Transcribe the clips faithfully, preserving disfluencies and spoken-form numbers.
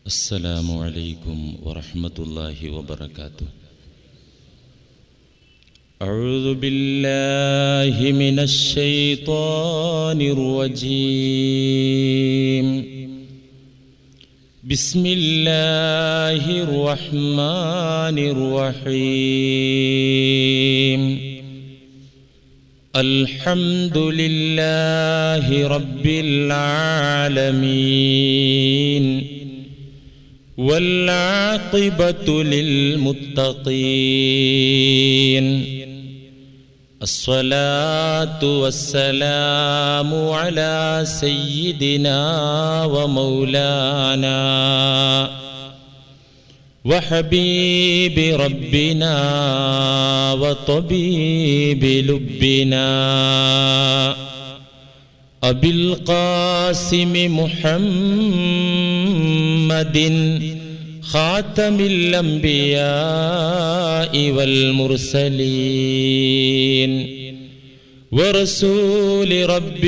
السلام عليكم ورحمة الله وبركاته. أعوذ بالله من الشيطان الرجيم. بسم الله الرحمن الرحيم. الحمد لله رب العالمين والعاقبة للمتقين. الصلاة والسلام على سيدنا ومولانا وحبيب ربنا وطبيب لبنا أبي القاسم محمد خاتم الأنبياء والمرسلين ورسول رب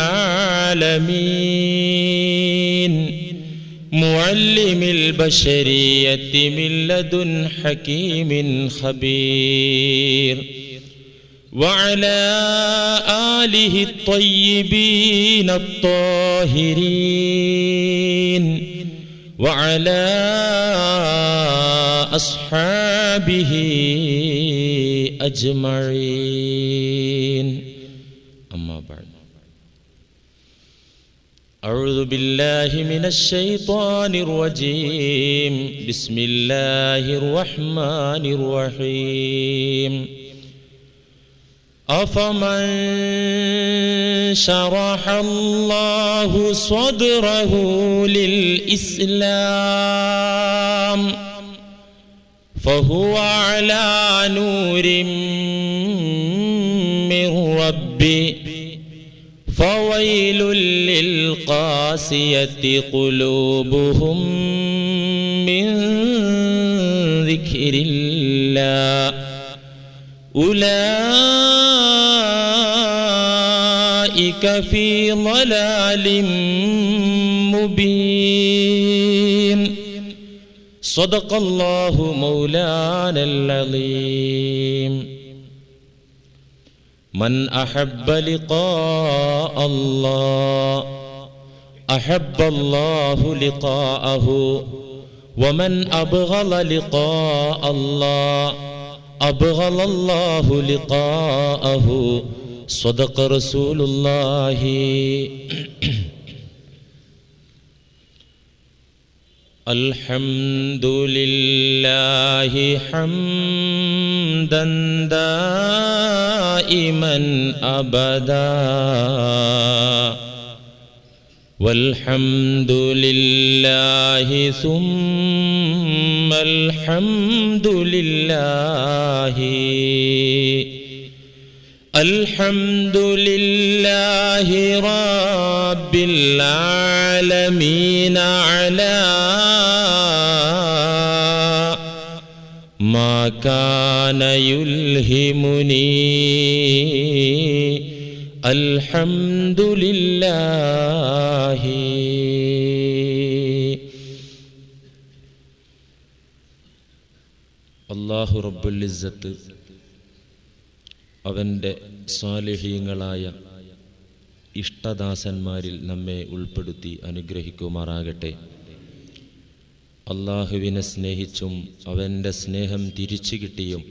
العالمين معلم البشرية من لدن حكيم خبير وعلى آله الطيبين الطاهرين وعلى أصحابه أجمعين. أما بعد، أعوذ بالله من الشيطان الرجيم. بسم الله الرحمن الرحيم. أفمن شرح الله صدره للإسلام فهو على نور من ربه فويل للقاسية قلوبهم من ذكر الله أولئك في ضلال مبين. صدق الله مولانا العظيم. من أحب لقاء الله أحب الله لقاءه ومن أبغض لقاء الله أبغض الله لقاءه. صدق رسول الله. الحمد لله حمدا دائما أبدا والحمد لله ثم الحمد لله. الحمد لله رب العالمين على ما كان يلهمني. الحمد لله. അല്ലാഹു റബ്ബുൽ ഇസ്സത്ത് അവൻ്റെ സ്വാലിഹീങ്ങളായ ഇഷ്ടദാസന്മാരിൽ നമ്മെ ഉൾപ്പെടുത്തി അനുഗ്രഹിക്കുമാറാകട്ടെ. അല്ലാഹുവിനെ സ്നേഹിച്ചും അവൻ്റെ സ്നേഹം തിരിച്ചു കിട്ടിയും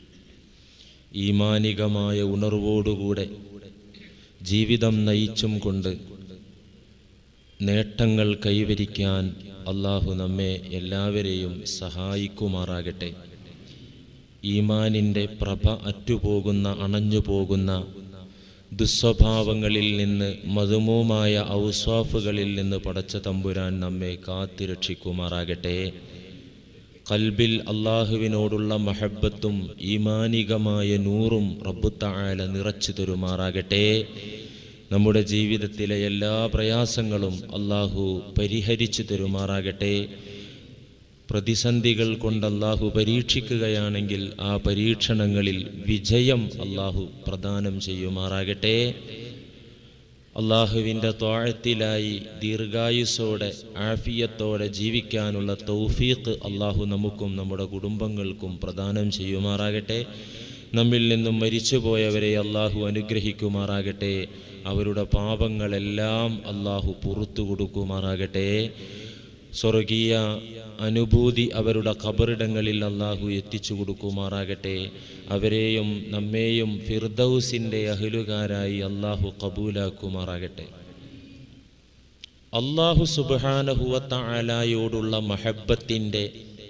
ഈമാനികമായ ഉണർവോടുകൂടെ ജീവിതം നയിച്ചും കൊണ്ട് നേട്ടങ്ങൾ കൈവരിക്കാൻ അല്ലാഹു നമ്മെ എല്ലാവരെയും സഹായിക്കുമാറാകട്ടെ. ഈമാനിൻ്റെ പ്രഭ അറ്റുപോകുന്ന അണഞ്ഞുപോകുന്ന ദുസ്വഭാവങ്ങളിൽ നിന്ന് മധുമൂമായ ഔസ്വാഫുകളിൽ നിന്ന് പടച്ച തമ്പുരാൻ നമ്മെ കാത്തിരക്ഷിക്കുമാറാകട്ടെ. ഖൽബിൽ അല്ലാഹുവിനോടുള്ള മഹബ്ബത്തും ഈമാനികമായ നൂറും റബ്ബു തആല നിറച്ചു തരുമാറാകട്ടെ. നമ്മുടെ ജീവിതത്തിലെ എല്ലാ പ്രയാസങ്ങളും അല്ലാഹു പരിഹരിച്ചു തരുമാറാകട്ടെ. പ്രതിസന്ധികൾ കൊണ്ട് അല്ലാഹു പരീക്ഷിക്കുകയാണെങ്കിൽ ആ പരീക്ഷണങ്ങളിൽ വിജയം അല്ലാഹു പ്രദാനം ചെയ്യുമാറാകട്ടെ. അള്ളാഹുവിൻ്റെ ത്വാഅത്തിലായി ദീർഘായുസ്സോടെ ആഫിയത്തോടെ ജീവിക്കാനുള്ള തൗഫീഖ് അള്ളാഹു നമുക്കും നമ്മുടെ കുടുംബങ്ങൾക്കും പ്രദാനം ചെയ്യുമാറാകട്ടെ. നമ്മിൽ നിന്നും മരിച്ചുപോയവരെ അള്ളാഹു അനുഗ്രഹിക്കുമാറാകട്ടെ. അവരുടെ പാപങ്ങളെല്ലാം അള്ളാഹു പുറത്തു കൊടുക്കുമാറാകട്ടെ. സ്വർഗീയ അനുഭൂതി അവരുടെ ഖബറിടങ്ങളിൽ അള്ളാഹു എത്തിച്ചു കൊടുക്കുമാറാകട്ടെ. അവരെയും നമ്മെയും ഫിർദൗസിൻ്റെ അഹ്ലുകാരായി അള്ളാഹു ഖബൂലാക്കുമാറാകട്ടെ. അള്ളാഹു സുബ്ഹാനഹു വ തആലയോടുള്ള മഹബ്ബത്തിൻ്റെ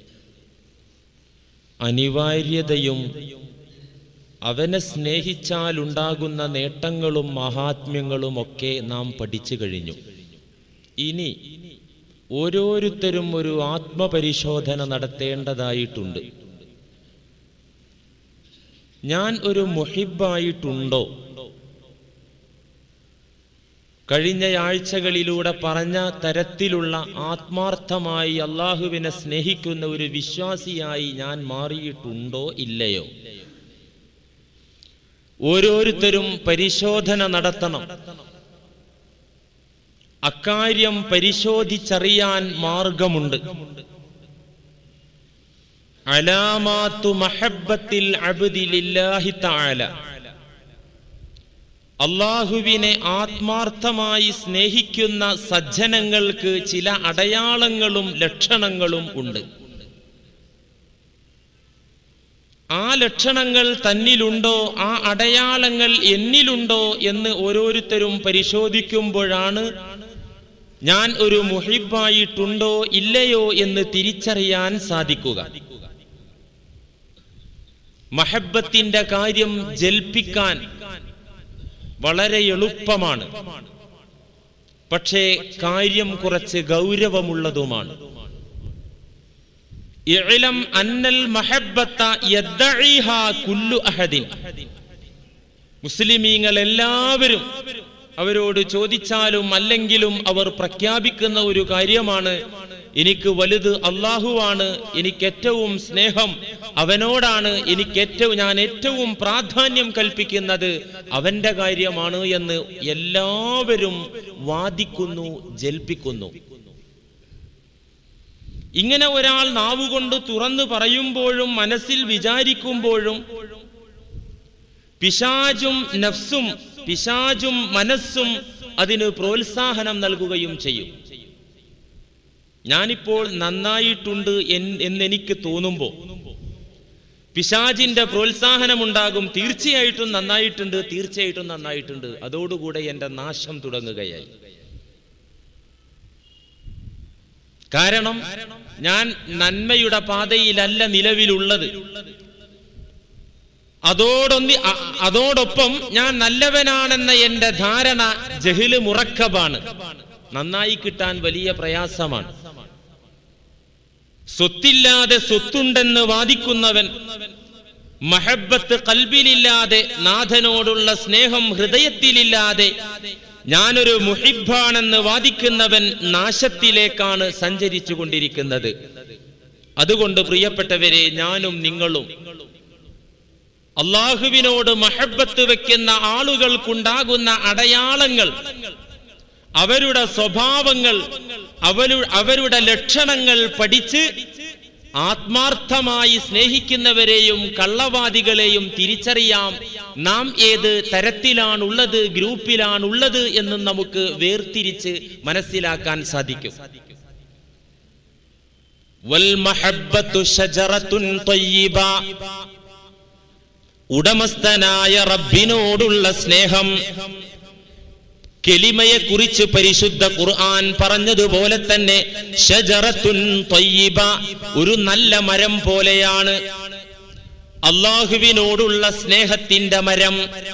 അനിവാര്യതയും അവനെ സ്നേഹിച്ചാലുണ്ടാകുന്ന നേട്ടങ്ങളും മഹാത്മ്യങ്ങളും ഒക്കെ നാം പഠിച്ചു കഴിഞ്ഞു. ഇനി ഓരോരുത്തരും ഒരു ആത്മപരിശോധന നടത്തേണ്ടതായിട്ടുണ്ട്. ഞാൻ ഒരു മുഹിബ്ബായിട്ടുണ്ടോ? കഴിഞ്ഞ ആഴ്ചകളിലൂടെ പറഞ്ഞ തരത്തിലുള്ള ആത്മാർത്ഥമായി അള്ളാഹുവിനെ സ്നേഹിക്കുന്ന ഒരു വിശ്വാസിയായി ഞാൻ മാറിയിട്ടുണ്ടോ ഇല്ലയോ? ഓരോരുത്തരും പരിശോധന നടത്തണം. അക്കാര്യം പരിശോധിച്ചറിയാൻ മാർഗമുണ്ട്. അലാമാത്തു മഹബ്ബത്തിൽ അബ്ദി ലില്ലാഹി തആല, അള്ളാഹുവിനെ ആത്മാർത്ഥമായി സ്നേഹിക്കുന്ന സജ്ജനങ്ങൾക്ക് ചില അടയാളങ്ങളും ലക്ഷണങ്ങളും ഉണ്ട്. ആ ലക്ഷണങ്ങൾ തന്നിലുണ്ടോ, ആ അടയാളങ്ങൾ എന്നിലുണ്ടോ എന്ന് ഓരോരുത്തരും പരിശോധിക്കുമ്പോഴാണ് ഞാൻ ഒരു മുഹിബ്ബായിട്ടുണ്ടോ ഇല്ലയോ എന്ന് തിരിച്ചറിയാൻ സാധിക്കുക. മഹബ്ബത്തിന്റെ കാര്യം ജൽപ്പിക്കാൻ വളരെ എളുപ്പമാണ്, പക്ഷേ കാര്യം കുറച്ച് ഗൗരവമുള്ളതുമാണ്. ഇഅ്ലം അന്നൽ മഹബ്ബത യദ്ഈഹാ കുല്ലു അഹദിൻ, മുസ്ലിമീങ്ങൾ എല്ലാവരും അവരോട് ചോദിച്ചാലും അല്ലെങ്കിലും അവർ പ്രഖ്യാപിക്കുന്ന ഒരു കാര്യമാണ്, എനിക്ക് വലുത് അള്ളാഹുവാണ്, എനിക്ക് ഏറ്റവും സ്നേഹം അവനോടാണ്, എനിക്ക് ഏറ്റവും ഞാൻ ഏറ്റവും പ്രാധാന്യം കൽപ്പിക്കുന്നത് അവന്റെ കാര്യമാണ് എന്ന് എല്ലാവരും വാദിക്കുന്നു, ജൽപ്പിക്കുന്നു. ഇങ്ങനെ ഒരാൾ നാവുകൊണ്ട് തുറന്നു പറയുമ്പോഴും മനസ്സിൽ വിചാരിക്കുമ്പോഴും പിശാചും നഫ്സും പിശാചും മനസ്സും അതിന് പ്രോത്സാഹനം നൽകുകയും ചെയ്യും. ഞാനിപ്പോൾ നന്നായിട്ടുണ്ട് എന്നെനിക്ക് തോന്നുമ്പോൾ പിശാചിന്റെ പ്രോത്സാഹനമുണ്ടാകും, തീർച്ചയായിട്ടും നന്നായിട്ടുണ്ട്, തീർച്ചയായിട്ടും നന്നായിട്ടുണ്ട്. അതോടുകൂടെ എൻ്റെ നാശം തുടങ്ങുകയായി. കാരണം ഞാൻ നന്മയുടെ പാതയിലല്ല നിലവിലുള്ളത്. അതോടൊന്നി അതോടൊപ്പം ഞാൻ നല്ലവനാണെന്ന എൻ്റെ ധാരണ ജഹ്ല് മുറക്കബാണ്. നന്നായി കിട്ടാൻ വലിയ പ്രയാസമാണ്. സ്വത്തില്ലാതെ സ്വത്തുണ്ടെന്ന് വാദിക്കുന്നവൻ, മഹബ്ബത്ത് ഖൽബിലില്ലാതെ, നാഥനോടുള്ള സ്നേഹം ഹൃദയത്തിലില്ലാതെ ഞാനൊരു മുഹിബ്ബാണെന്ന് വാദിക്കുന്നവൻ നാശത്തിലേക്കാണ് സഞ്ചരിച്ചു കൊണ്ടിരിക്കുന്നത്. അതുകൊണ്ട് പ്രിയപ്പെട്ടവരെ, ഞാനും നിങ്ങളും അള്ളാഹുവിനോട് മഹബ്ബത്ത് വെക്കുന്ന ആളുകൾക്കുണ്ടാകുന്ന അടയാളങ്ങൾ, അവരുടെ സ്വഭാവങ്ങൾ, അവരുടെ ലക്ഷണങ്ങൾ പഠിച്ച് ആത്മാർത്ഥമായി സ്നേഹിക്കുന്നവരെയും കള്ളവാദികളെയും തിരിച്ചറിയാം. നാം ഏത് തരത്തിലാണുള്ളത്, ഗ്രൂപ്പിലാണുള്ളത് എന്ന് നമുക്ക് വേർതിരിച്ച് മനസ്സിലാക്കാൻ സാധിക്കും. വൽ മഹബ്ബത്തു ശജറത്തുൻ ത്വയ്യിബ, ഉടമസ്ഥനായ റബ്ബിനോടുള്ള സ്നേഹം, കെലിമയെ കുറിച്ച് പരിശുദ്ധ ഖുർആൻ പറഞ്ഞതുപോലെ തന്നെ ശജറത്തുൻ ത്വയ്യിബ, ഒരു നല്ല മരം പോലെയാണ്. അല്ലാഹുവിനോടുള്ള സ്നേഹത്തിന്റെ മരം.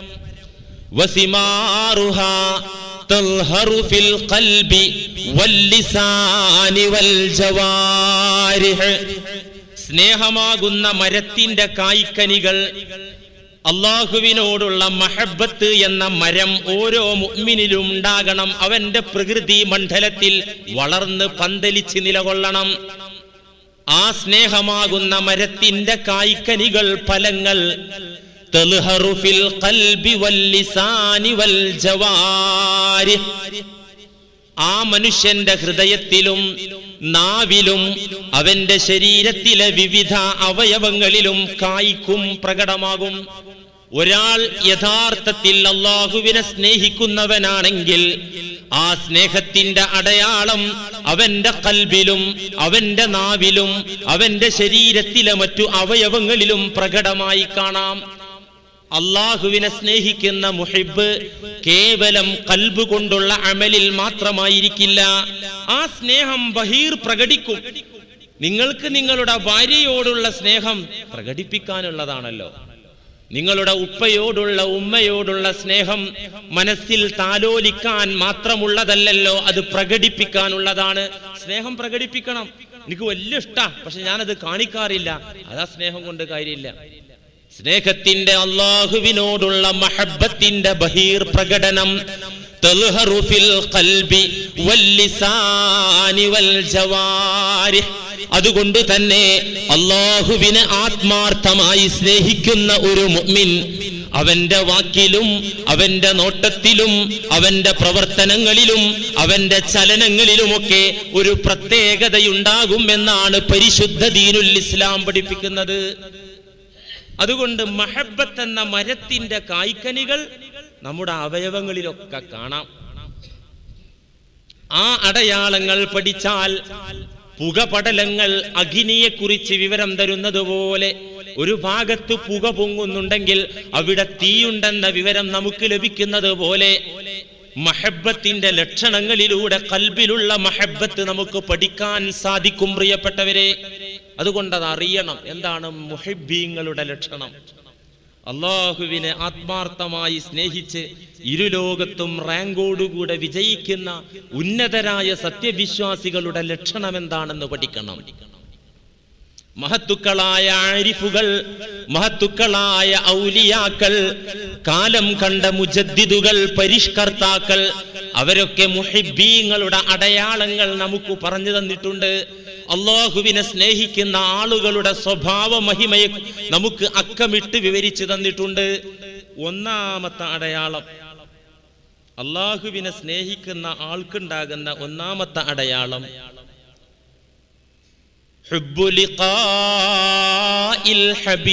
വസിമാറുഹാ തൽഹറു ഫിൽ ഖൽബി വൽ ലിസാനി വൽ ജവാരിഹ്, സ്നേഹമാകുന്ന മരത്തിന്റെ കായ്ക്കനികൾ, അള്ളാഹുവിനോടുള്ള മഹബ്ബത്ത് എന്ന മരം ഓരോ മുഅ്മിനിലും ഉണ്ടാകണം. അവന്റെ പ്രകൃതി മണ്ഡലത്തിൽ വളർന്ന് പന്തലിച്ച് നിലകൊള്ളണം. ആ സ്നേഹമാകുന്ന മരത്തിന്റെ കായ്ക്കനികൾ, ഫലങ്ങൾ തൽഹറു ഫിൽ ഖൽബി വൽ ലിസാനി വൽ ജവാരിഹ്. ആ മനുഷ്യന്റെ ഹൃദയത്തിലും നാവിലും അവന്റെ ശരീരത്തിലെ വിവിധ അവയവങ്ങളിലും കായ്ക്കും, പ്രകടമാകും. ഒരാൾ യഥാർത്ഥത്തിൽ അല്ലാഹുവിനെ സ്നേഹിക്കുന്നവനാണെങ്കിൽ ആ സ്നേഹത്തിന്റെ അടയാളം അവന്റെ ഖൽബിലും അവന്റെ നാവിലും അവന്റെ ശരീരത്തിലെ മറ്റു അവയവങ്ങളിലും പ്രകടമായി കാണാം. അല്ലാഹുവിനെ സ്നേഹിക്കുന്ന മുഹിബ് കേവലം ഖൽബ് കൊണ്ടുള്ള അമലിൽ മാത്രമായിരിക്കില്ല, ആ സ്നേഹം ബഹീർ പ്രകടിക്കും. നിങ്ങൾക്ക് നിങ്ങളുടെ ഭാര്യയോടുള്ള സ്നേഹം പ്രകടിപ്പിക്കാനുള്ളതാണല്ലോ. നിങ്ങളുടെ ഉപ്പയോടുള്ള ഉമ്മയോടുള്ള സ്നേഹം മനസ്സിൽ താലോലിക്കാൻ മാത്രമുള്ളതല്ലല്ലോ, അത് പ്രകടിപ്പിക്കാനുള്ളതാണ്. സ്നേഹം പ്രകടിപ്പിക്കണം. എനിക്ക് വലിയ ഇഷ്ടാ, പക്ഷെ ഞാനത് കാണിക്കാറില്ല, അതാ സ്നേഹം കൊണ്ട് കാര്യമില്ല. സ്നേഹത്തിന്റെ അല്ലാഹുവിനോടുള്ള മഹബ്ബത്തിന്റെ ബഹീർ പ്രകടനം തൽഹറു ഫിൽ ഖൽബി വൽ ലിസാനി വൽ ജവാരിഹ്. അതുകൊണ്ട് തന്നെ അല്ലാഹുവിനെ ആത്മാർത്ഥമായി സ്നേഹിക്കുന്ന ഒരു മുഅ്മിൻ അവന്റെ വാക്കിലും അവന്റെ നോട്ടത്തിലും അവന്റെ പ്രവർത്തനങ്ങളിലും അവന്റെ ചലനങ്ങളിലുമൊക്കെ ഒരു പ്രത്യേകതയുണ്ടാകും എന്നാണ് പരിശുദ്ധ ദീനുൽ ഇസ്ലാം പഠിപ്പിക്കുന്നത്. അതുകൊണ്ട് മഹബ്ബത്ത് എന്ന മരത്തിന്റെ കായ്ക്കനികൾ നമ്മുടെ അവയവങ്ങളിലൊക്കെ കാണാം. ആ അടയാളങ്ങൾ പഠിച്ചാൽ പുകപടലങ്ങൾ അഗ്നിയെ കുറിച്ച് വിവരം തരുന്നത് പോലെ ഒരു ഭാഗത്ത് പുക പൊങ്ങുന്നുണ്ടെങ്കിൽ അവിടെ തീയുണ്ടെന്ന വിവരം നമുക്ക് ലഭിക്കുന്നത് പോലെ മഹബ്ബത്തിന്റെ ലക്ഷണങ്ങളിലൂടെ ഖൽബിലുള്ള മഹബ്ബത്ത് നമുക്ക് പഠിക്കാൻ സാധിക്കും പ്രിയപ്പെട്ടവരെ. അതുകൊണ്ടത് അറിയണം. എന്താണ് മുഹിബ്ബീങ്ങളുടെ ലക്ഷണം? അല്ലാഹുവിനെ ആത്മാർത്ഥമായി സ്നേഹിച്ച് ഇരുലോകത്തും റാങ്കോടുകൂടെ വിജയിക്കുന്ന ഉന്നതരായ സത്യവിശ്വാസികളുടെ ലക്ഷണം എന്താണെന്ന് പഠിക്കണം. മഹത്തുക്കളായ ആരിഫുകൾ, മഹത്തുക്കളായ ഔലിയാക്കൾ, കാലം കണ്ട മുജദ്ദിദുകൾ, പരിഷ്കർത്താക്കൾ, അവരൊക്കെ മുഹിബ്ബീങ്ങളുടെ അടയാളങ്ങൾ നമുക്ക് പറഞ്ഞു തന്നിട്ടുണ്ട്. അല്ലാഹുവിനെ സ്നേഹിക്കുന്ന ആളുകളുടെ സ്വഭാവ മഹിമയെ നമുക്ക് അക്കമിട്ട് വിവരിച്ചു തന്നിട്ടുണ്ട്. ഒന്നാമത്തെ അടയാളം, അല്ലാഹുവിനെ സ്നേഹിക്കുന്ന ആൾക്കുണ്ടാകുന്ന ഒന്നാമത്തെ അടയാളം ഹുബ്ബു ലിഖാഇൽ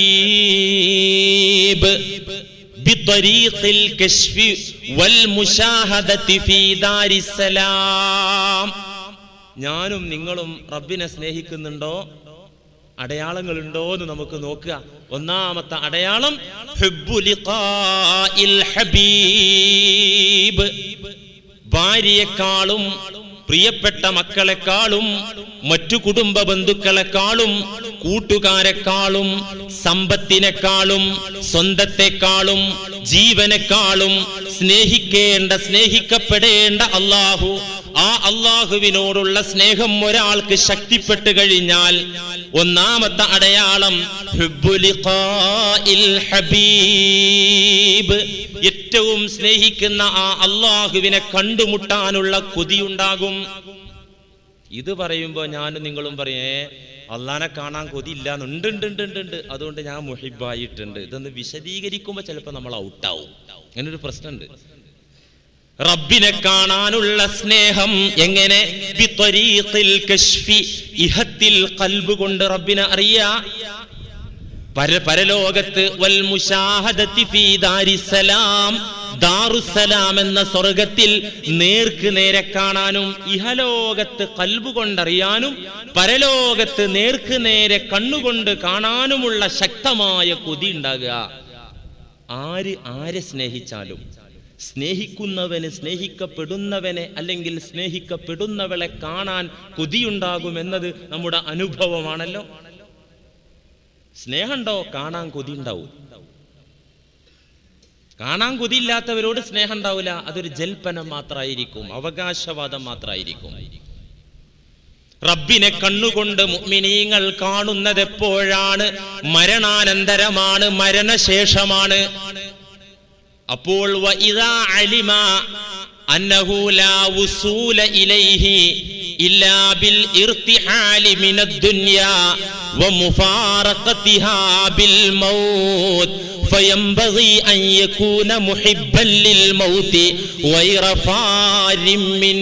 ഹബീബ് ബിത്വരീഖിൽ കശ്ഫി വൽ മുശാഹദതി ഫീ ദാരിസ്സലാം. ഞാനും നിങ്ങളും റബ്ബിനെ സ്നേഹിക്കുന്നുണ്ടോ? അടയാളങ്ങളുണ്ടോ എന്ന് നമുക്ക് നോക്കുക. ഒന്നാമത്തെ അടയാളം ഹുബ്ബു ലിഖാഇൽ ഹബീബ്. ഭാര്യയെക്കാളും പ്രിയപ്പെട്ട മക്കളെക്കാളും മറ്റു കുടുംബ ബന്ധുക്കളെക്കാളും കൂട്ടുകാരെക്കാളും സമ്പത്തിനെക്കാളും സ്വന്തത്തെക്കാളും ജീവനെക്കാളും സ്നേഹിക്കേണ്ട സ്നേഹിക്കപ്പെടേണ്ട അല്ലാഹു, ആ അല്ലാഹുവിനോടുള്ള സ്നേഹം ഒരാൾക്ക് ശക്തിപ്പെട്ടു കഴിഞ്ഞാൽ ഒന്നാമത്തെ അടയാളം ഹുബ്ബു ലിഖാഇൽ ഹബീബ്. ഏറ്റവും സ്നേഹിക്കുന്ന ആ അല്ലാഹുവിനെ കണ്ടുമുട്ടാനുള്ള കൊതിയുണ്ടാകും. ഇത് പറയുമ്പോൾ ഞാനും നിങ്ങളും പറയേ അള്ളാനെ കാണാൻ കൊതിയില്ല എന്നുണ്ട് ഉണ്ട് അതുകൊണ്ട് ഞാൻ മുഹിബായിട്ടുണ്ട്. ഇതൊന്ന് വിശദീകരിക്കുമ്പോൾ ചിലപ്പോൾ നമ്മൾ ഔട്ടാവും. അങ്ങനൊരു പ്രശ്നമുണ്ട്. റബ്ബിനെ കാണാനുള്ള സ്നേഹം എങ്ങനെ? ബിത്വരീഖിൽ കശ്ഫി, ഇഹത്തിൽ ഖൽബ് കൊണ്ട് റബ്ബിനെ അറിയാ. പര പരലോകത്ത് വൽ മുശാഹദതി ഫീ ദാരിസ്സലാം, ദാറുസ്സലാം എന്ന സ്വർഗത്തിൽ നേർക്ക് നേരെ കാണാനും, ഇഹലോകത്ത് ഖൽബ് കൊണ്ടറിയാനും പരലോകത്ത് നേർക്ക് നേരെ കണ്ണുകൊണ്ട് കാണാനുമുള്ള ശക്തമായ കൊതി ഉണ്ടാകുക. ആര് ആരെ സ്നേഹിച്ചാലും സ്നേഹിക്കുന്നവന് സ്നേഹിക്കപ്പെടുന്നവനെ അല്ലെങ്കിൽ സ്നേഹിക്കപ്പെടുന്നവളെ കാണാൻ കൊതിയുണ്ടാകുമെന്നത് നമ്മുടെ അനുഭവമാണല്ലോ. സ്നേഹമുണ്ടോ? കാണാൻ കൊതി ഉണ്ടാവും. കാണാൻ കൊതിയില്ലാത്തവരോട് സ്നേഹം ഉണ്ടാവില്ല. അതൊരു ജൽപ്പനം മാത്രമായിരിക്കും, അവകാശവാദം മാത്രമായിരിക്കും. റബ്ബിനെ കണ്ണുകൊണ്ട് മുഅ്മിനീങ്ങൾ കാണുന്നത് എപ്പോഴാണ്? മരണാനന്തരമാണ്, മരണശേഷമാണ്. അപ്പോൾ വഇദാ അലിമ അന്നഹു ലാ വുസൂല ഇലൈഹി ഇല്ലാ ബിൽ ഇർതിഹാലി മിനദ് ദുനിയാ വമുഫാറഖതിഹാ ബിൽ മൗത്ത് ഫയംബഗി അൻ യകൂന മുഹിബ്ബൻ ലിൽ മൗതി ഗൈറ ഫാരിൻ മിൻ.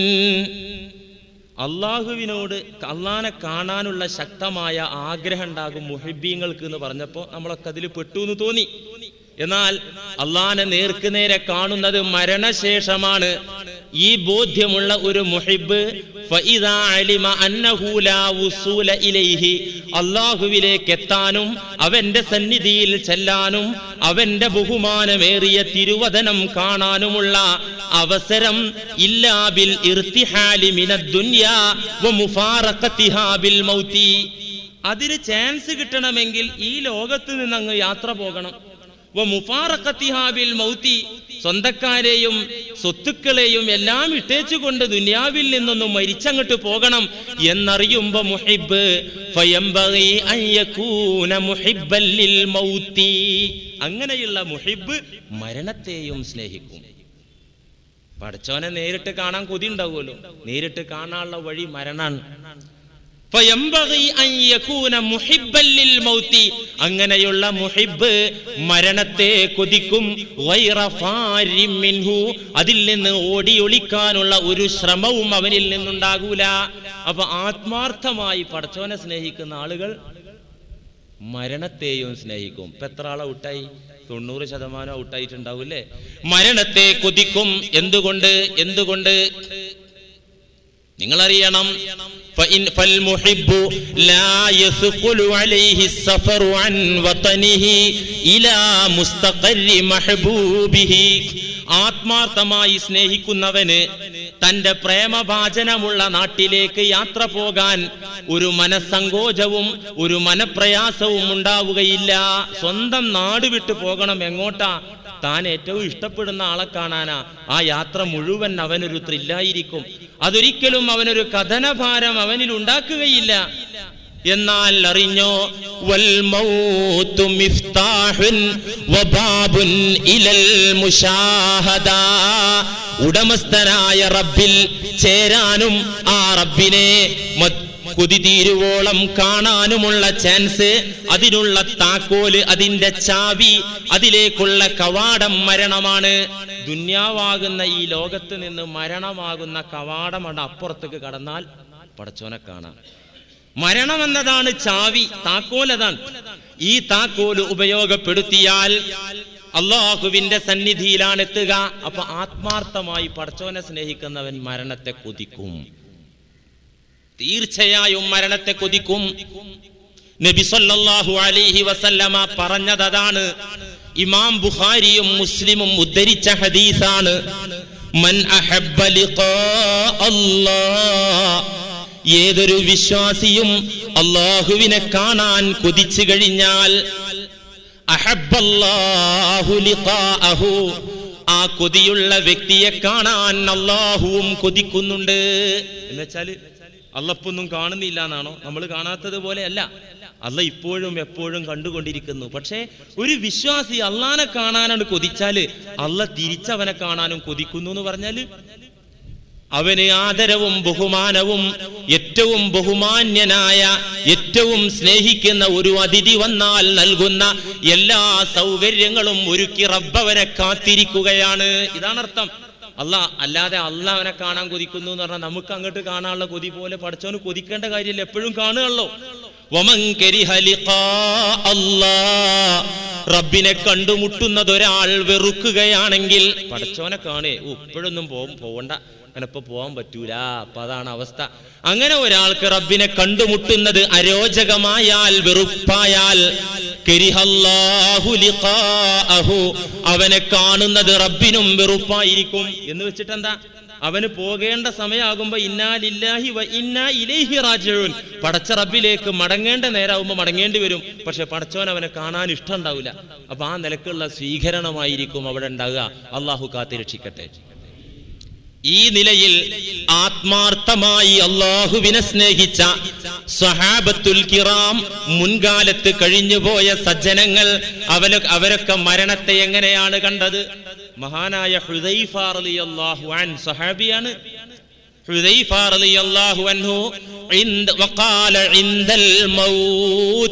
അള്ളാഹുവിനോട് അള്ളാനെ കാണാനുള്ള ശക്തമായ ആഗ്രഹം ഉണ്ടാകും മുഹിബ്ബീങ്ങൾക്ക് എന്ന് പറഞ്ഞപ്പോൾ നമ്മളൊക്കെ അതിൽ പെട്ടു എന്ന് തോന്നി. എന്നാൽ അള്ളാനെ നേർക്ക് നേരെ കാണുന്നത് മരണശേഷമാണ്. ഈ ബോധ്യമുള്ള ഒരു മുഹിബ് ഫഇദാ അലിമ അന്നഹു ലാ വുസൂല ഇലൈഹി, അള്ളാഹുവിലേക്ക് എത്താനും അവന്റെ സന്നിധിയിൽ ചെല്ലാനും അവന്റെ ബഹുമാനമേറിയ തിരുവദനം കാണാനുമുള്ള അവസരം ഇല്ലാ ബിൽ ഇർതിഹാലി മിനദ് ദുനിയാ വ മുഫാറഖതിഹാ ബിൽ മൗതി, അതിന് ചാൻസ് കിട്ടണമെങ്കിൽ ഈ ലോകത്ത് നിന്ന് അങ്ങ് യാത്ര പോകണം. വ മുഫാറഖതിഹാ ബിൽ മൗതി, സ്വന്തക്കാരെയും സ്വത്തുക്കളെയും എല്ലാം ഇട്ടേച്ചുകൊണ്ട് ദുനിയാവിൽ നിന്നൊന്നും മരിച്ചങ്ങോട്ട് പോകണം എന്നറിയുമ്പോ മുഹിബ് ഫയംബഗി അൻ യകൂന മുഹിബ്ബൻ ലിൽ മൗതി, അങ്ങനെയുള്ള മുഹിബ് മരണത്തെയും സ്നേഹിക്കും. പടച്ചോനെ നേരിട്ട് കാണാൻ കൊതി ഉണ്ടാവുമല്ലോ, നേരിട്ട് കാണാനുള്ള വഴി മരണാണ്. ഫയംബഗി അൻ യകൂന മുഹിബ്ബൻ ലിൽ മൗതി, അങ്ങനെയുള്ള മുഹിബ് മരണത്തെ കൊതിക്കും. ഗൈറ ഫാരിൻ മിൻഹു, അതിൽ നിന്ന് ഓടി ഒളിക്കാനുള്ള ഒരു ശ്രമവും അവനിൽ നിന്നുണ്ടാകൂല. അപ്പൊ ആത്മാർത്ഥമായി പടച്ചോനെ സ്നേഹിക്കുന്ന ആളുകൾ മരണത്തെയും സ്നേഹിക്കും. ഇപ്പൊ എത്ര ആളെ ഔട്ടായി? തൊണ്ണൂറ് ശതമാനം ഔട്ടായിട്ടുണ്ടാവൂല്ലേ? മരണത്തെ കൊതിക്കും. എന്തുകൊണ്ട്? എന്തുകൊണ്ട് നിങ്ങളറിയണം. فالمحب لا يثقل عليه السفر عن وطنه إلى مستقر محبوبه. ആത്മാർത്ഥമായി സ്നേഹിക്കുന്നവന് തന്റെ പ്രേമഭാജനമുള്ള നാട്ടിലേക്ക് യാത്ര പോകാൻ ഒരു മനസ്സങ്കോചവും ഒരു മനപ്രയാസവും ഉണ്ടാവുകയില്ല. സ്വന്തം നാട് വിട്ടു പോകണം. എങ്ങോട്ടാ? താൻ ഏറ്റവും ഇഷ്ടപ്പെടുന്ന ആളെ കാണാനാ. ആ യാത്ര മുഴുവൻ അവനൊരു ത്രില്ലായിരിക്കും. അതൊരിക്കലും അവനൊരു കഥനഭാരം അവനിൽ ഉണ്ടാക്കുകയില്ല. എന്നാൽ അറിഞ്ഞോ, വൽ മൗതു മിഫ്താഹുൻ വബാബുൻ ഇലൽ മുശാഹദ, ഉടമസ്ഥനായ റബ്ബിൽ ചേരാനും ആ റബ്ബിനെ കൊതി തീരുവോളം കാണാനുമുള്ള ചാൻസ്, അതിനുള്ള താക്കോല്, അതിന്റെ ചാവി, അതിലേക്കുള്ള കവാടം മരണമാണ്. ദുന്യാവാകുന്ന ഈ ലോകത്ത് നിന്ന് മരണമാകുന്ന കവാടമാണ്. അപ്പുറത്തേക്ക് കടന്നാൽ പടച്ചോനെ കാണാം. മരണം എന്നതാണ് ചാവി, താക്കോൽ അതാണ്. ഈ താക്കോല് ഉപയോഗപ്പെടുത്തിയാൽ അള്ളാഹുവിന്റെ സന്നിധിയിലാണ് എത്തുക. അപ്പൊ ആത്മാർത്ഥമായി പടച്ചോനെ സ്നേഹിക്കുന്നവൻ മരണത്തെ കൊതിക്കും, തീർച്ചയായും മരണത്തെ കൊതിക്കും. നബി സല്ലല്ലാഹു അലൈഹി വസല്ലമ പറഞ്ഞതാണ്. ഇമാം ബുഖാരിയും മുസ്ലിമും ഉദ്ധരിച്ച ഹദീസാണ്. മൻ അഹബ്ബ ലിഖാ അല്ലാഹ്, ഏതൊരു വിശ്വാസിയും അല്ലാഹുവിനെ കാണാൻ കൊതിച്ചു കഴിഞ്ഞാൽ അഹബ്ബല്ലാഹു ലിഖാഅഹു, ആ കൊതിയുള്ള വ്യക്തിയെ കാണാൻ അല്ലാഹുവും കൊതിക്കുന്നുണ്ട്. എന്ന് വെച്ചാല് അള്ളപ്പൊന്നും കാണുന്നില്ല എന്നാണോ? നമ്മൾ കാണാത്തത് പോലെ അല്ല, അള്ള ഇപ്പോഴും എപ്പോഴും കണ്ടുകൊണ്ടിരിക്കുന്നു. പക്ഷേ ഒരു വിശ്വാസി അള്ളാനെ കാണാനാണ് കൊതിച്ചാല് അള്ള തിരിച്ചവനെ കാണാനും കൊതിക്കുന്നു എന്ന് പറഞ്ഞാല് അവന് ആദരവും ബഹുമാനവും, ഏറ്റവും ബഹുമാന്യനായ ഏറ്റവും സ്നേഹിക്കുന്ന ഒരു അതിഥി വന്നാൽ നൽകുന്ന എല്ലാ സൗകര്യങ്ങളും ഒരുക്കി റബ്ബവനെ കാത്തിരിക്കുകയാണ്. ഇതാണ് അർത്ഥം. അല്ലാ അല്ലാതെ അള്ളാഹ് അവനെ കാണാൻ കൊതിക്കുന്നു എന്ന് പറഞ്ഞാൽ നമുക്ക് അങ്ങോട്ട് കാണാനുള്ള കൊതി പോലെ പടച്ചവന് കൊതിക്കേണ്ട കാര്യമില്ല, എപ്പോഴും കാണുകയുള്ളൂ. വമൻ കരിഹ ലിഖാ അല്ലാഹ്, റബ്ബിനെ കണ്ടുമുട്ടുന്നത് ഒരാൾ വെറുക്കുകയാണെങ്കിൽ പടച്ചവനെ കാണേ ഓ ഇപ്പോഴൊന്നും പോകും പോവണ്ട, അങ്ങനെപ്പോ പോകാൻ പറ്റൂല. അപ്പൊ അതാണ് അവസ്ഥ. അങ്ങനെ ഒരാൾക്ക് റബ്ബിനെ കണ്ടുമുട്ടുന്നത് അരോചകമായാൽ, വെറുപ്പായാൽ, കരിഹല്ലാഹു ലിഖാഅഹു, അവനെ കാണുന്നത് റബ്ബിനും വെറുപ്പായിരിക്കും. എന്ന് വെച്ചിട്ട് എന്താ? അവന് പോകേണ്ട സമയമാകുമ്പോ ഇന്നാ ലില്ലാഹി വ ഇന്നാ ഇലൈഹി റാജിഊൻ, പടച്ച റബ്ബിലേക്ക് മടങ്ങേണ്ട നേരാകുമ്പോ മടങ്ങേണ്ടി വരും. പക്ഷെ പടച്ചവൻ അവനെ കാണാൻ ഇഷ്ടം ഉണ്ടാവില്ല. അപ്പൊ ആ നിലക്കുള്ള സ്വീകരണമായിരിക്കും അവിടെ ഉണ്ടാകുക. അള്ളാഹു കാത്തിരക്ഷിക്കട്ടെ. ഈ നിലയിൽ ആത്മാർത്ഥമായി അള്ളാഹുവിനെ സ്നേഹിച്ച സ്വഹാബത്തുൽ കിറാം, മുൻകാലത്ത് കഴിഞ്ഞുപോയ സജ്ജനങ്ങൾ, അവല അവരൊക്കെ മരണത്തെ എങ്ങനെയാണ് കണ്ടത്? മഹാനായ ഹുദൈഫ റളിയല്ലാഹു അൻഹു സഹാബിയാണ്. ഹുദൈഫ റളിയല്ലാഹു അൻഹു ഇൻദ വഖാല ഇൻദൽ മൗത്ത്,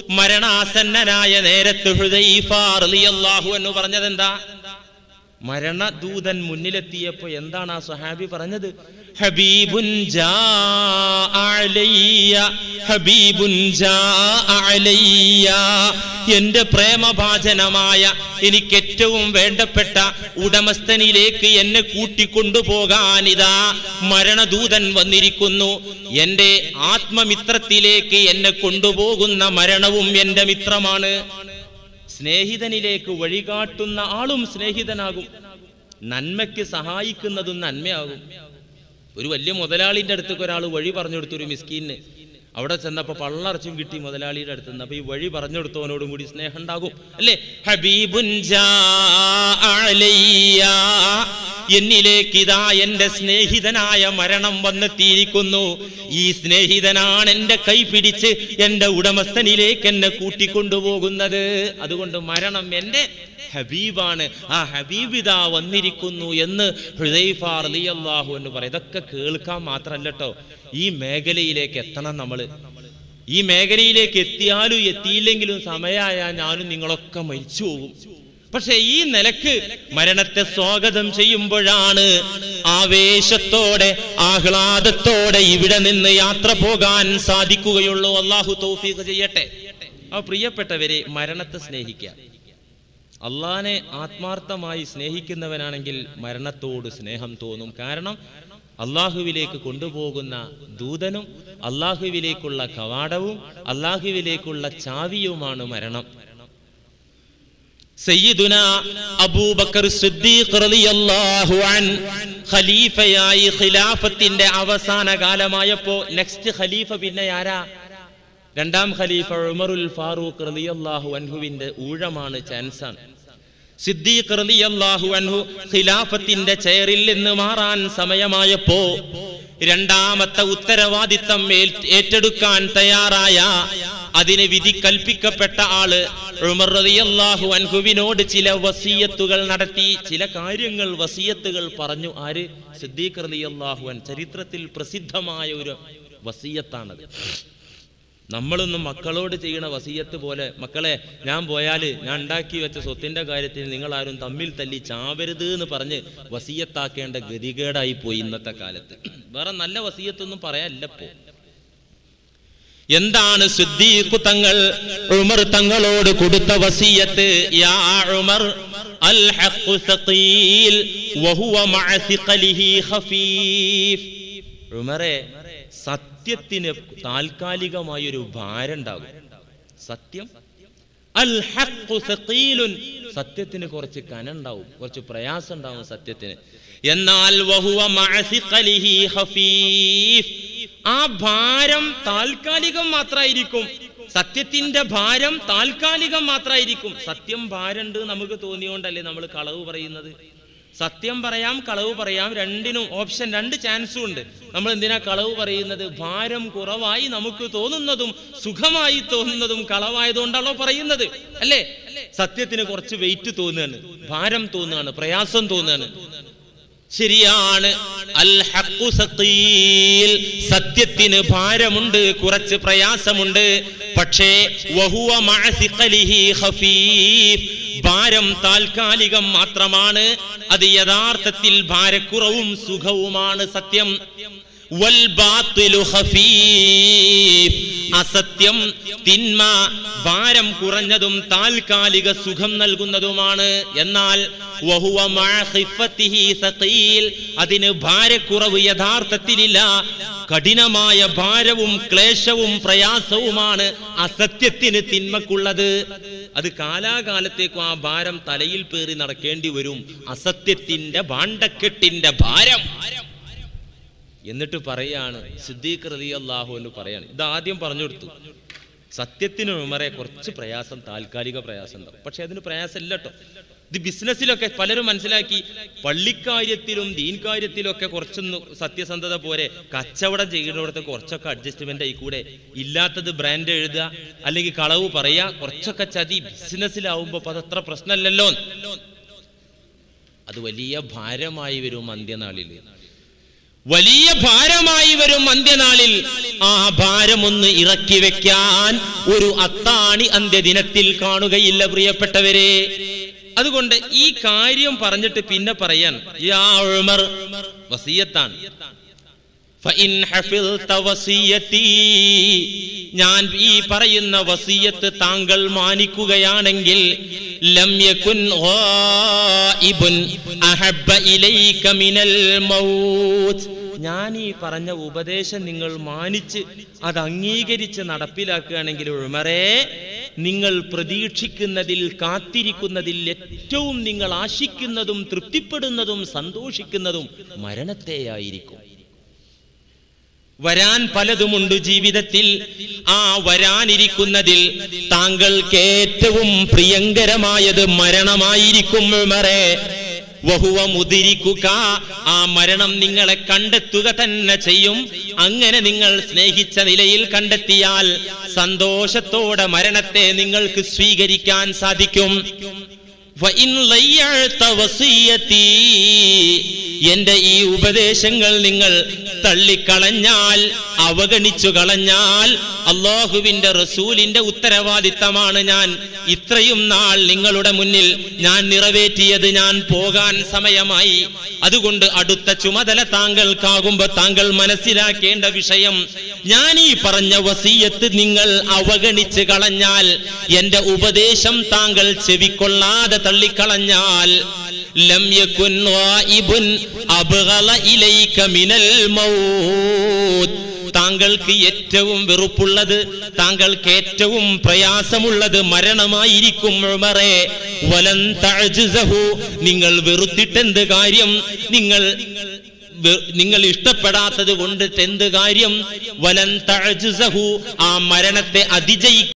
മരണാസന്നനായ നേരത്ത് ഹുദൈഫ റളിയല്ലാഹു അൻഹു പറഞ്ഞതെന്താ? മരണദൂതൻ മുന്നിലെത്തിയപ്പോൾ എന്താണ് ആ സ്വഹാബി പറഞ്ഞത്? ഹബീബുൻ ജാഅ അലയ്യ ഹബീബുൻ ജാഅ അലയ്യ, എന്റെ പ്രേമഭാജനമായ എനിക്ക് ഏറ്റവും വേണ്ടപ്പെട്ട ഉടമസ്ഥനിലേക്ക് എന്നെ കൂട്ടിക്കൊണ്ടുപോകാനിതാ മരണദൂതൻ വന്നിരിക്കുന്നു. എന്റെ ആത്മമിത്രത്തിലേക്ക് എന്നെ കൊണ്ടുപോകുന്ന മരണവും എന്റെ മിത്രമാണ്. സ്നേഹിതനിലേക്ക് വഴികാട്ടുന്ന ആളും സ്നേഹിതനാകും, നന്മയ്ക്ക് സഹായിക്കുന്നതും നന്മയാകും. ഒരു വലിയ മുതലാളിന്റെ അടുത്തേക്ക് ഒരാൾ വഴി പറഞ്ഞു കൊടുത്തു, ഒരു മിസ്കീന്. അവിടെ ചെന്നപ്പോ പള്ളർച്ചും കിട്ടി മുതലാളിയുടെ അടുത്ത് നിന്ന്. അപ്പൊ ഈ വഴി പറഞ്ഞു കൊടുത്തവനോടും കൂടി സ്നേഹം ഉണ്ടാകും, അല്ലേ? ഹബീബുൻ ജാഅ അലയ്യ, എന്നിലേക്ക് ഇതാ എന്റെ സ്നേഹിതനായ മരണം വന്നെത്തിയിരിക്കുന്നു. ഈ സ്നേഹിതനാണ് എന്റെ കൈ പിടിച്ച് എന്റെ ഉടമസ്ഥനിലേക്ക് എന്നെ കൂട്ടിക്കൊണ്ടുപോകുന്നത്. അതുകൊണ്ട് മരണം എന്റെ ഹബീബാണ്, ആ ഹബീബിതാ വന്നിരിക്കുന്നു എന്ന് ഹുദൈഫ റളിയല്ലാഹു അൻഹു പറയും. ഇതൊക്കെ കേൾക്കാൻ മാത്രമല്ല കേട്ടോ, ഈ മേഖലയിലേക്ക് എത്തണം നമ്മൾ. ഈ മേഖലയിലേക്ക് എത്തിയാലും എത്തിയില്ലെങ്കിലും സമയമായ ഞാനും നിങ്ങളൊക്കെ മരിച്ചു പോകും. പക്ഷെ ഈ നിലക്ക് മരണത്തെ സ്വാഗതം ചെയ്യുമ്പോഴാണ് ആവേശത്തോടെ ആഹ്ലാദത്തോടെ ഇവിടെ നിന്ന് യാത്ര പോകാൻ സാധിക്കുകയുള്ളൂ. അള്ളാഹു തൗഫീഖ് ചെയ്യട്ടെ. ആ പ്രിയപ്പെട്ടവരെ, മരണത്തെ സ്നേഹിക്കുക. അള്ളാനെ ആത്മാർത്ഥമായി സ്നേഹിക്കുന്നവനാണെങ്കിൽ മരണത്തോട് സ്നേഹം തോന്നും. കാരണം അള്ളാഹുവിലേക്ക് കൊണ്ടുപോകുന്ന ദൂതനും അള്ളാഹുവിലേക്കുള്ള കവാടവും അള്ളാഹുവിലേക്കുള്ള ചാവിയുമാണ് മരണം. സയ്യിദുന അബൂബക്കർ സിദ്ദീഖ് റളിയല്ലാഹു അൻഹു ഖലീഫയായി ഖിലാഫത്തിന്റെ അവസാന കാലമായപ്പോ നെക്സ്റ്റ് ഖലീഫ പിന്നെ ആരാ? രണ്ടാം ഖലീഫ ഉമറുൽ ഫാറൂഖ് റളിയല്ലാഹു അൻഹുവിന്റെ ഊഴമാണ്, ചാൻസാണ്. സിദ്ദീഖ് റളിയല്ലാഹു അൻഹു ഖിലാഫത്തിന്റെ ചെയറിൽ നിന്ന് മാറാൻ സമയമായപ്പോ രണ്ടാമത്തെ ഉത്തരവാദിത്തം ഏറ്റെടുക്കാൻ തയ്യാറായ, അതിന് വിധി കൽപ്പിക്കപ്പെട്ട ആള് ഉമർ റളിയല്ലാഹു അൻഹുവിനോട് ചില വസിയത്തുകൾ നടത്തി, ചില കാര്യങ്ങൾ വസിയത്തുകൾ പറഞ്ഞു. ആര്? സിദ്ദീഖ് റളിയല്ലാഹു അൻഹു. ചരിത്രത്തിൽ പ്രസിദ്ധമായ ഒരു വസിയത്താണത്. നമ്മളൊന്നും മക്കളോട് ചെയ്യണ വസിയത്ത് പോലെ, മക്കളെ ഞാൻ പോയാല് ഞാൻ ഉണ്ടാക്കി വെച്ച സ്വത്തിന്റെ കാര്യത്തിൽ നിങ്ങളാരും തമ്മിൽ തല്ലി ചാവരുത് എന്ന് പറഞ്ഞ് വസിയത്താക്കേണ്ട ഗതികേടായി പോയി ഇന്നത്തെ കാലത്ത്. വേറെ നല്ല വസിയത്തൊന്നും പറയാനില്ലപ്പോ. എന്താണ് സിദ്ദീഖ് തങ്ങൾ ഉമർ തങ്ങളോട് കൊടുത്ത വസിയത്ത്? യാ ഉമർ അൽ ഹഖ് സഖീൽ വഹുവ മഅ സിഖലിഹി ഖഫീഫ്. ഉമറേ, സത്യത്തിന് താൽക്കാലികമായൊരു ഭാരം ഉണ്ടാകും. സത്യം അൽ ഹഖ് സഖീലുൻ, സത്യത്തിന് കുറച്ച് കനുണ്ടാവും, കുറച്ച് പ്രയാസം ഉണ്ടാവും സത്യത്തിന്. എന്നാൽ വഹുവ മഅ സിഖലിഹി ഖഫീഫ്, ആ ഭാരം താൽക്കാലികം മാത്രമായിരിക്കും. സത്യത്തിന്റെ ഭാരം താൽക്കാലികം മാത്രമായിരിക്കും. സത്യം ഭാരമുണ്ട് നമുക്ക് തോന്നിയോണ്ടല്ലേ നമ്മൾ കളവ് പറയുന്നത്? സത്യം പറയാം, കളവ് പറയാം, രണ്ടിനും ഓപ്ഷൻ, രണ്ട് ചാൻസും ഉണ്ട്. നമ്മൾ എന്തിനാ കളവ് പറയുന്നത്? ഭാരം കുറവായി നമുക്ക് തോന്നുന്നതും സുഖമായി തോന്നുന്നതും കളവായതുകൊണ്ടാണോ പറയുന്നത്? അല്ലേ? സത്യത്തിന് കുറച്ച് വെയിറ്റ് തോന്നുകയാണ്, ഭാരം തോന്നുകയാണ്, പ്രയാസം തോന്നുകയാണ്. ശരിയാണ്. അൽ ഹഖ് സഖീൽ, സത്യത്തിന് ഭാരമുണ്ട്, കുറച്ച് പ്രയാസമുണ്ട്. പക്ഷേ വഹുവ മഅ സിഖലിഹി ഖഫീഫ്, ഭാരം താൽക്കാലികം മാത്രമാണ്. അത് യഥാർത്ഥത്തിൽ ഭാരക്കുറവും സുഖവുമാണ് സത്യം. വൽ ബാത്തിലു ഖഫീഫ്, അസത്യം, തിന്മ ഭാരം കുറഞ്ഞതും താൽക്കാലിക സുഖം നൽകുന്നതുമാണ്. എന്നാൽ വഹുവ മഅ ഖിഫത്തിഹി സഖീൽ, അതിന് ഭാരക്കുറവ് യഥാർത്ഥത്തിലില്ല. കഠിനമായ ഭാരവും ക്ലേശവും പ്രയാസവുമാണ് അസത്യത്തിന് തിന്മക്കുള്ളത്. അത് കാലാകാലത്തേക്കും ആ ഭാരം തലയിൽ പേറി നടക്കേണ്ടി വരും, അസത്യത്തിന്റെ ഭാണ്ഡക്കെട്ടിന്റെ ഭാരം. എന്നിട്ട് പറയാണ് സിദ്ദീഖ് റളിയല്ലാഹു അൻഹു പറയാണ്, ഇത് ആദ്യം പറഞ്ഞു കൊടുത്തു, സത്യത്തിന് ഉമറെ കുറച്ച് പ്രയാസം, താൽക്കാലിക പ്രയാസം ഉണ്ടാവും. പക്ഷെ അതിന് പ്രയാസം ഇല്ല കേട്ടോ. ഇത് ബിസിനസ്സിലൊക്കെ പലരും മനസ്സിലാക്കി, പള്ളിക്കാര്യത്തിലും ദീൻ കാര്യത്തിലൊക്കെ കുറച്ചൊന്ന് സത്യസന്ധത പോരെ, കച്ചവടം ചെയ്യുന്നിടത്ത് കുറച്ചൊക്കെ അഡ്ജസ്റ്റ്മെന്റ് ആയി കൂടെ, ഇല്ലാത്തത് ബ്രാൻഡ് എഴുതുക അല്ലെങ്കിൽ കളവ് പറയാ, കുറച്ചൊക്കെ ചതി. ബിസിനസ്സിലാവുമ്പോ അതത്ര പ്രശ്നമല്ലല്ലോ. അത് വലിയ ഭാരമായി വരും അന്ത്യനാളിൽ, വലിയ ഭാരമായി വരും അന്ത്യനാളിൽ. ആ ഭാരമൊന്ന് ഇറക്കി വെക്കാൻ ഒരു അത്താണി അന്ത്യദിനത്തിൽ കാണുകയില്ല പ്രിയപ്പെട്ടവരെ. അതുകൊണ്ട് ഈ കാര്യം പറഞ്ഞിട്ട് പിന്നെ പറയാൻ യാ ഉമർ വസിയത്താണ്. ഫഇൻ ഹഫിൽത വസിയതി, ഞാൻ ഈ പറയുന്ന വസിയത്ത് താങ്കൾ മാനിക്കുകയാണെങ്കിൽ ലം യകുൻ ഗായിബുൻ അഹബ്ബ ഇലൈക മിനൽ മൗത്ത്, ഞാൻ ഈ പറഞ്ഞ ഉപദേശം നിങ്ങൾ മാനിച്ച് അത് അംഗീകരിച്ച് നടപ്പിലാക്കുകയാണെങ്കിൽ ഉമറേ, നിങ്ങൾ പ്രതീക്ഷിക്കുന്നതിൽ കാത്തിരിക്കുന്നതിൽ ഏറ്റവും നിങ്ങൾ ആശിക്കുന്നതും തൃപ്തിപ്പെടുന്നതും സന്തോഷിക്കുന്നതും മരണത്തെയായിരിക്കും. വരാൻ പലതുമുണ്ട് ജീവിതത്തിൽ. ആ വരാനിരിക്കുന്നതിൽ താങ്കൾക്ക് ഏറ്റവും പ്രിയങ്കരമായത് മരണമായിരിക്കും ഉമറേ. വഹുവ മുദിരിക്കുക, ആ മരണം നിങ്ങളെ കണ്ടെത്തുക തന്നെ ചെയ്യും. അങ്ങനെ നിങ്ങൾ സ്നേഹിച്ച നിലയിൽ കണ്ടെത്തിയാൽ സന്തോഷത്തോടെ മരണത്തെ നിങ്ങൾക്ക് സ്വീകരിക്കാൻ സാധിക്കും. വഇൻ ലയ്യഅത വസിയതി, എന്റെ ഈ ഉപദേശങ്ങൾ നിങ്ങൾ തള്ളിക്കളഞ്ഞാൽ, അവഗണിച്ചു കളഞ്ഞാൽ, അല്ലാഹുവിന്റെ റസൂലിന്റെ ഉത്തരവാദിത്തമാണ് ഞാൻ ഇത്രയും നാൾ നിങ്ങളുടെ മുന്നിൽ ഞാൻ നിറവേറ്റിയത്. ഞാൻ പോകാൻ സമയമായി. അതുകൊണ്ട് അടുത്ത ചുമതല താങ്കൾക്കാകുമ്പോ താങ്കൾ മനസ്സിലാക്കേണ്ട വിഷയം, ഞാൻ ഈ പറഞ്ഞ വസിയത്ത് നിങ്ങൾ അവഗണിച്ച് കളഞ്ഞാൽ, എന്റെ ഉപദേശം താങ്കൾ ചെവിക്കൊള്ളാതെ തള്ളിക്കളഞ്ഞാൽ, ലം യകുൻ ഗായിബുൻ അബ്ഗള ഇലൈക മിനൽ മൗത്ത്, താങ്കൾക്ക് ഏറ്റവും വെറുപ്പുള്ളത്, താങ്കൾക്ക് ഏറ്റവും പ്രയാസമുള്ളത് മരണമായിരിക്കും ഉമറേ. വലൻ തഅജ്സഹു, നിങ്ങൾ വെറുത്തിട്ടെന്ത് കാര്യം, നിങ്ങൾ നിങ്ങൾ ഇഷ്ടപ്പെടാത്തത് കൊണ്ട് എന്ത് കാര്യം. വലൻ തഅജ്സഹു, ആ മരണത്തെ അതിജയിക്കും